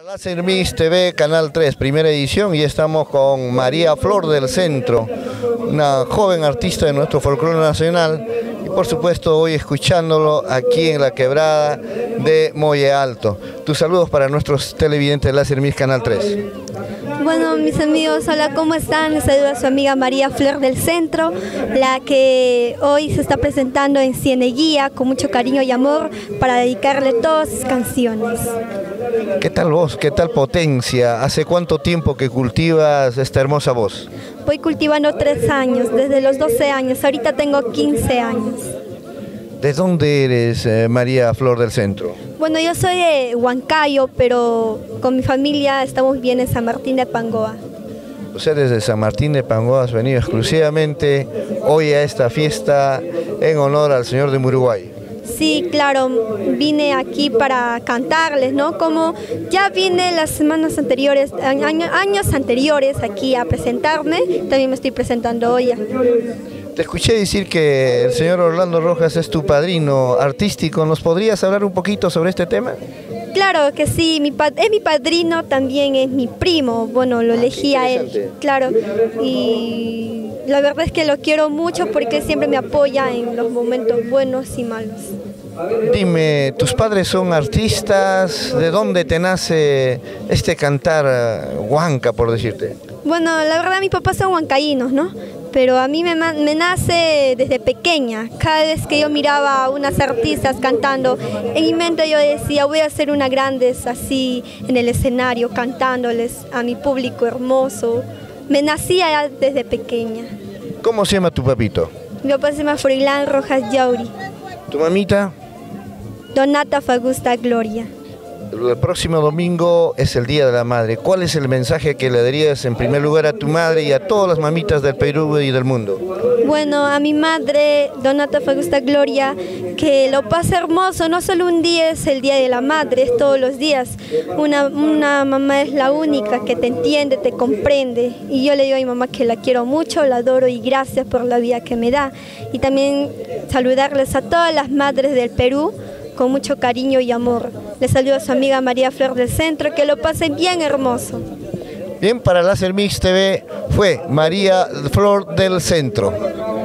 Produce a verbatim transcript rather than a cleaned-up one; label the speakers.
Speaker 1: Láser Mix T V, Canal tres, primera edición, y estamos con María Flor del Centro, una joven artista de nuestro folclore nacional, y por supuesto hoy escuchándolo aquí en la quebrada de Molle Alto. Tus saludos para nuestros televidentes de Láser Mix Canal tres.
Speaker 2: Bueno, mis amigos, hola, ¿cómo están? Les saluda a su amiga María Flor del Centro, la que hoy se está presentando en Cieneguía con mucho cariño y amor para dedicarle todas sus canciones.
Speaker 1: ¿Qué tal voz? ¿Qué tal potencia? ¿Hace cuánto tiempo que cultivas esta hermosa voz?
Speaker 2: Voy cultivando tres años, desde los doce años, ahorita tengo quince años.
Speaker 1: ¿De dónde eres, eh, María Flor del Centro?
Speaker 2: Bueno, yo soy de Huancayo, pero con mi familia estamos bien en San Martín de Pangoa.
Speaker 1: O sea, desde San Martín de Pangoa has venido exclusivamente hoy a esta fiesta en honor al Señor de Muruguay.
Speaker 2: Sí, claro, vine aquí para cantarles, ¿no? Como ya vine las semanas anteriores, año, años anteriores aquí a presentarme, también me estoy presentando hoy.
Speaker 1: Te escuché decir que el señor Orlando Rojas es tu padrino artístico. ¿Nos podrías hablar un poquito sobre este tema?
Speaker 2: Claro que sí, mi es mi padrino, también es mi primo. Bueno, lo elegí a él, claro. Y la verdad es que lo quiero mucho porque siempre me apoya en los momentos buenos y malos.
Speaker 1: Dime, ¿tus padres son artistas? ¿De dónde te nace este cantar huanca, por decirte?
Speaker 2: Bueno, la verdad mis papás son huancaínos, ¿no? Pero a mí me, me nace desde pequeña. Cada vez que yo miraba a unas artistas cantando, en mi mente yo decía, voy a ser una grande así en el escenario, cantándoles a mi público hermoso. Me nacía desde pequeña.
Speaker 1: ¿Cómo se llama tu papito?
Speaker 2: Mi papá se llama Froilán Rojas Yauri.
Speaker 1: ¿Tu mamita?
Speaker 2: Donata Fagusta Gloria.
Speaker 1: El próximo domingo es el Día de la Madre. ¿Cuál es el mensaje que le darías en primer lugar a tu madre y a todas las mamitas del Perú y del mundo?
Speaker 2: Bueno, a mi madre, Donata Fagusta Gloria, que lo pase hermoso. No solo un día es el Día de la Madre, es todos los días. Una, una mamá es la única que te entiende, te comprende. Y yo le digo a mi mamá que la quiero mucho, la adoro y gracias por la vida que me da. Y también saludarles a todas las madres del Perú con mucho cariño y amor. Les saludo a su amiga María Flor del Centro, que lo pasen bien hermoso.
Speaker 1: Bien, para Láser Mix T V fue María Flor del Centro.